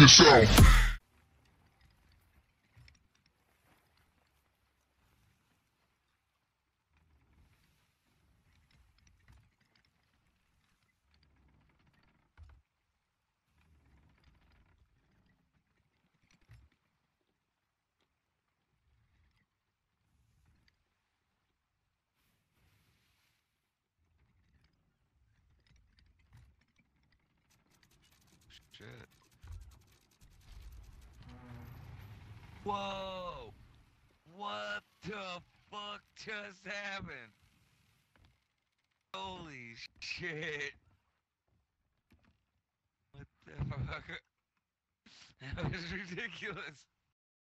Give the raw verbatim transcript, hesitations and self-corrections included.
yourself. Shit. Whoa! What the fuck just happened? Holy shit! What the fuck? That was ridiculous.